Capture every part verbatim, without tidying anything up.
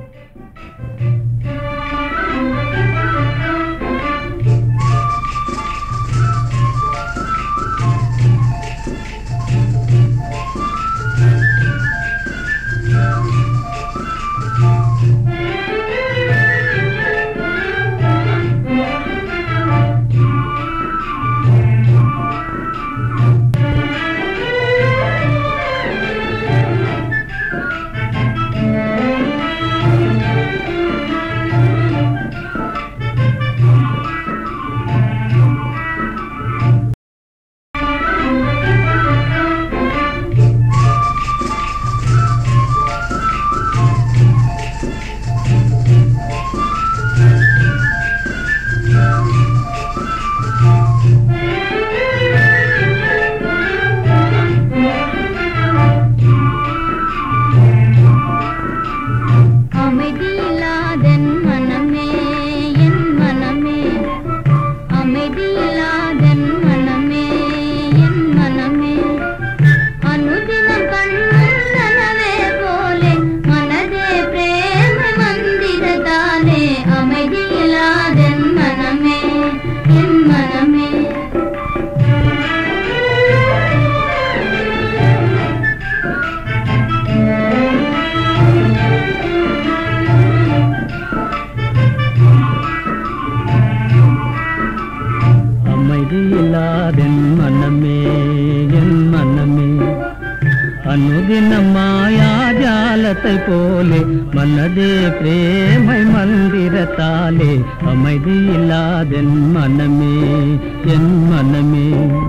अनुदिन माया जालத்தை போலே மனதே பிரேமை மந்திரத்தாலே அமைதி இல்லாதென் மனமே என் மனமே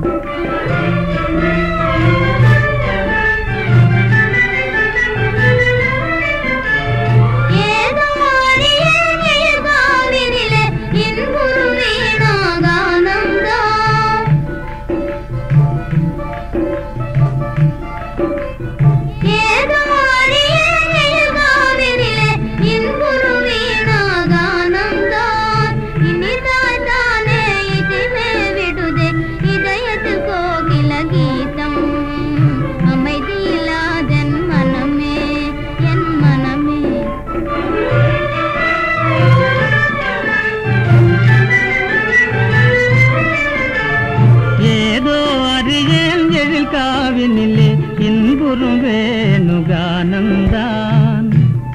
காவினிலே இன்புறும் வேணுகானந்தான்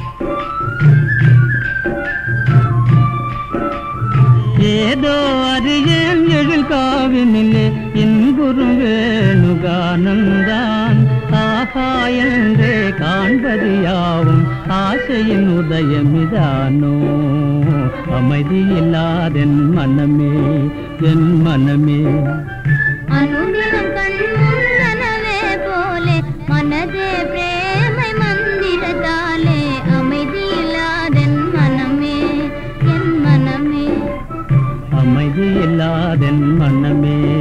ஏதோ அறியேன் எழில் காவினிலே இன்புறும் வேணுகானந்தான் ஆஹா என்றே காண்பது யாவும் ஆசையின் உதயமிதானோ அமைதி இல்லாதென் மனமே என் மனமே अनुदिनं कण्मुन्दनवे पोले मनदे प्रेमै मन्दिरताले அமைதி இல்லாதென் மனமே என் மனமே அமைதி இல்லாதென் மனமே